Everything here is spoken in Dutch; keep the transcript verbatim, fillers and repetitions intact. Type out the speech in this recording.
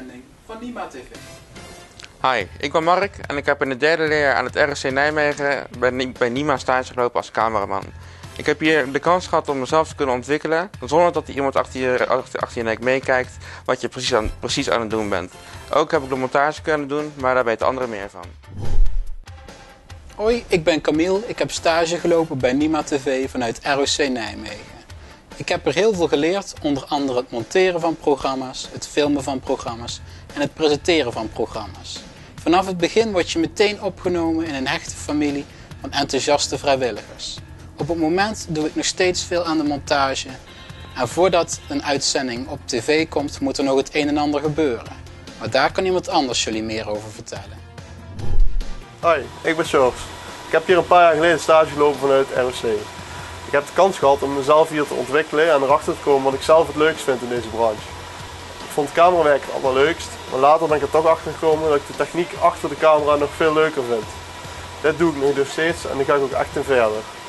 uitzending van Nima T V. Hi, ik ben Mark en ik heb in het derde leerjaar aan het R S C Nijmegen bij, bij Nima stage gelopen als cameraman. Ik heb hier de kans gehad om mezelf te kunnen ontwikkelen, zonder dat er iemand achter je, achter, achter je nek meekijkt wat je precies aan, precies aan het doen bent. Ook heb ik de montage kunnen doen, maar daar weten anderen meer van. Hoi, ik ben Camille. Ik heb stage gelopen bij Nima T V vanuit R O C Nijmegen. Ik heb er heel veel geleerd, onder andere het monteren van programma's, het filmen van programma's en het presenteren van programma's. Vanaf het begin word je meteen opgenomen in een hechte familie van enthousiaste vrijwilligers. Op het moment doe ik nog steeds veel aan de montage en voordat een uitzending op tv komt moet er nog het een en ander gebeuren. Maar daar kan iemand anders jullie meer over vertellen. Hoi, ik ben Sjors. Ik heb hier een paar jaar geleden stage gelopen vanuit R O C. Ik heb de kans gehad om mezelf hier te ontwikkelen en erachter te komen wat ik zelf het leukst vind in deze branche. Ik vond camerawerk het allerleukst, maar later ben ik er toch achter gekomen dat ik de techniek achter de camera nog veel leuker vind. Dit doe ik nu dus steeds en daar ga ik ook echt in verder.